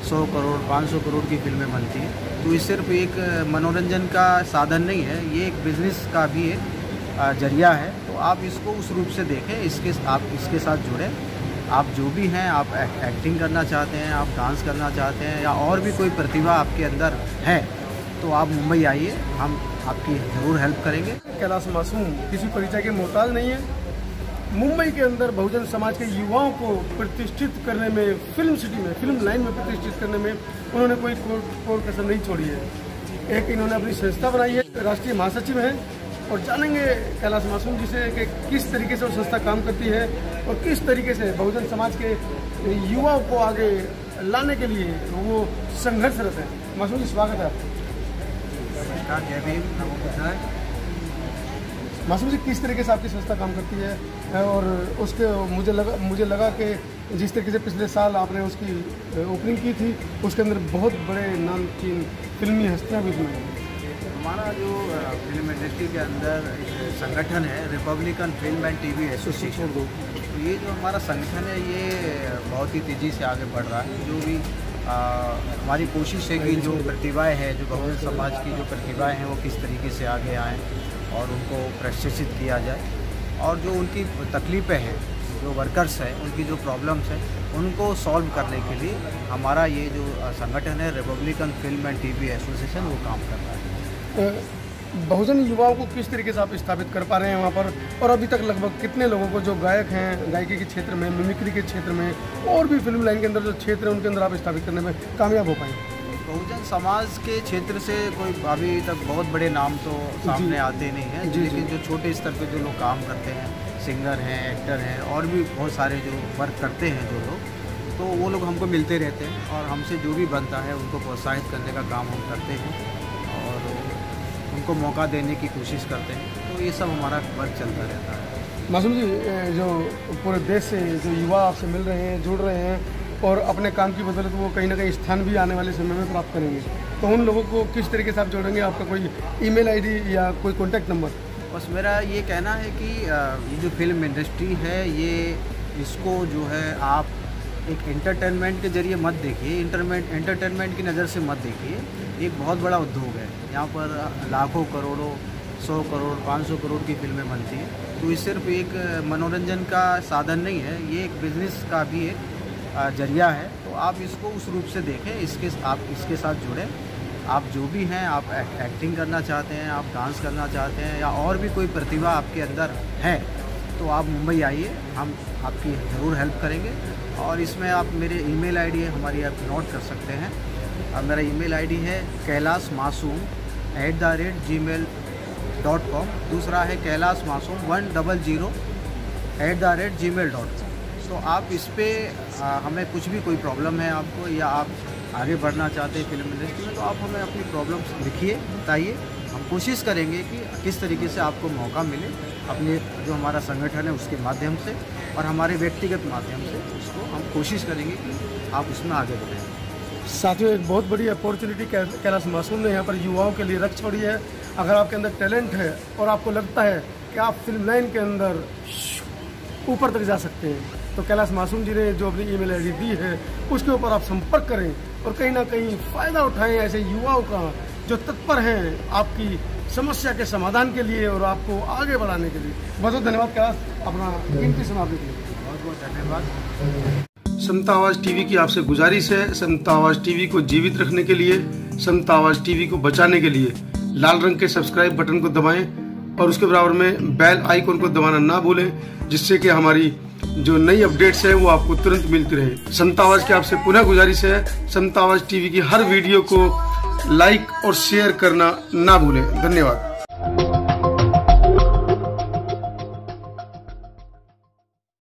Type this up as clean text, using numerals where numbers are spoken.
100 करोड़ 500 करोड़ की फिल्में बनती हैं। तो ये सिर्फ एक मनोरंजन का साधन नहीं है, ये एक बिज़नेस का भी एक जरिया है। तो आप इसको उस रूप से देखें, आप इसके साथ जुड़ें। आप जो भी हैं, आप एक्टिंग करना चाहते हैं, आप डांस करना चाहते हैं, या और भी कोई प्रतिभा आपके अंदर है, तो आप मुंबई आइए, हम आपकी ज़रूर हेल्प करेंगे। कैलाश मासूम किसी परिचय के मोहताज नहीं है। मुंबई के अंदर बहुजन समाज के युवाओं को प्रतिष्ठित करने में, फिल्म सिटी में, फिल्म लाइन में प्रतिष्ठित करने में उन्होंने कोई कसर नहीं छोड़ी है। एक इन्होंने अपनी संस्था बनाई है, राष्ट्रीय महासचिव हैं, और जानेंगे कैलाश मासूम जी से कि किस तरीके से वो संस्था काम करती है और किस तरीके से बहुजन समाज के युवाओं को आगे लाने के लिए वो संघर्षरत है। मासूम जी, स्वागत है आपका। नमस्कार, जय भीम, नमो बुद्धाय। मासूम जी, किस तरीके से आपकी संस्था काम करती है, और उसके मुझे लगा कि जिस तरीके से पिछले साल आपने उसकी ओपनिंग की थी, उसके अंदर बहुत बड़े नामचीन फिल्मी हस्तियाँ भी थी। हमारा जो फिल्म इंडस्ट्री के अंदर एक संगठन है, Republican film and TV association, तो ये जो हमारा संगठन है, ये बहुत ही तेज़ी से आगे बढ़ रहा है। जो भी हमारी कोशिश है कि जो प्रतिभाएं हैं, जो बहुजन समाज की जो प्रतिभाएं हैं, वो किस तरीके से आगे आएँ और उनको प्रशिक्षित किया जाए, और जो उनकी तकलीफ़ें हैं, जो वर्कर्स हैं, उनकी जो प्रॉब्लम्स हैं, उनको सॉल्व करने के लिए हमारा ये जो संगठन है, Republican film and TV association, वो काम कर रहा है। बहुजन युवाओं को किस तरीके से आप स्थापित कर पा रहे हैं वहाँ पर, और अभी तक लगभग कितने लोगों को जो गायक हैं, गायकी के क्षेत्र में, मिमिक्री के क्षेत्र में, और भी फिल्म लाइन के अंदर जो क्षेत्र है, उनके अंदर आप स्थापित करने में कामयाब हो पाए? बहुजन समाज के क्षेत्र से कोई अभी तक बहुत बड़े नाम तो सामने आते नहीं हैं, लेकिन जो छोटे स्तर पे जो लोग काम करते हैं, सिंगर हैं, एक्टर हैं, और भी बहुत सारे जो वर्क करते हैं जो लोग, तो वो लोग हमको मिलते रहते हैं, और हमसे जो भी बनता है उनको प्रोत्साहित करने का काम हम करते हैं और उनको मौका देने की कोशिश करते हैं। तो ये सब हमारा वर्क चलता रहता है। मासूम जी, जो पूरे देश से जो युवा आपसे मिल रहे हैं, जुड़ रहे हैं, और अपने काम की बदौलत वो कहीं ना कहीं स्थान भी आने वाले समय में प्राप्त करेंगे, तो उन लोगों को किस तरीके से आप जोड़ेंगे? आपका कोई ईमेल आईडी या कोई कॉन्टैक्ट नंबर? बस मेरा ये कहना है कि ये जो फिल्म इंडस्ट्री है, इसको जो है आप एक एंटरटेनमेंट के जरिए मत देखिए, एंटरटेनमेंट की नज़र से मत देखिए। एक बहुत बड़ा उद्योग है, यहाँ पर लाखों करोड़ों, 100 करोड़ 500 करोड़ की फिल्में बनती हैं। तो ये सिर्फ एक मनोरंजन का साधन नहीं है, ये एक बिज़नेस का भी एक जरिया है। तो आप इसको उस रूप से देखें, आप इसके साथ जुड़ें। आप जो भी हैं, आप एक्टिंग करना चाहते हैं, आप डांस करना चाहते हैं, या और भी कोई प्रतिभा आपके अंदर है, तो आप मुंबई आइए, हम आपकी ज़रूर हेल्प करेंगे। और इसमें आप मेरे ईमेल आईडी है हमारी, आप नोट कर सकते हैं। मेरा ईमेल आईडी है kailasmasoom@gmail.com। दूसरा है kailasmasoom100@gmail.com। तो आप इस पर हमें कुछ भी कोई प्रॉब्लम है आपको, या आप आगे बढ़ना चाहते हैं फिल्म इंडस्ट्री में, तो आप हमें अपनी प्रॉब्लम्स लिखिए, बताइए। हम कोशिश करेंगे कि किस तरीके से आपको मौका मिले, अपने जो हमारा संगठन है उसके माध्यम से और हमारे व्यक्तिगत माध्यम से, उसको हम कोशिश करेंगे कि आप उसमें आगे बढ़ें। साथियों, एक बहुत बड़ी अपॉर्चुनिटी कैलाश मासूम ने यहाँ पर युवाओं के लिए रख छोड़ी है। अगर आपके अंदर टैलेंट है और आपको लगता है कि आप फिल्म लाइन के अंदर ऊपर तक जा सकते हैं, तो कैलाश मासूम जी ने जो अपनी ईमेल आईडी दी है, उसके ऊपर आप संपर्क करें और कहीं ना कहीं फ़ायदा उठाएं ऐसे युवाओं का जो तत्पर हैं आपकी समस्या के समाधान के लिए और आपको आगे बढ़ाने के लिए। बहुत बहुत धन्यवाद कैलाश, अपना कीमती समय के लिए। बहुत बहुत धन्यवाद। समता आवाज़ टीवी की आपसे गुजारिश है, समता आवाज़ टीवी को जीवित रखने के लिए, समता आवाज़ टीवी को बचाने के लिए लाल रंग के सब्सक्राइब बटन को दबाएं और उसके बराबर में बेल आइकन को दबाना ना भूलें, जिससे कि हमारी जो नई अपडेट्स है वो आपको तुरंत मिलती रहे। समता आवाज़ की आपसे पुनः गुजारिश है, समता आवाज़ टीवी की हर वीडियो को लाइक और शेयर करना ना भूलें। धन्यवाद।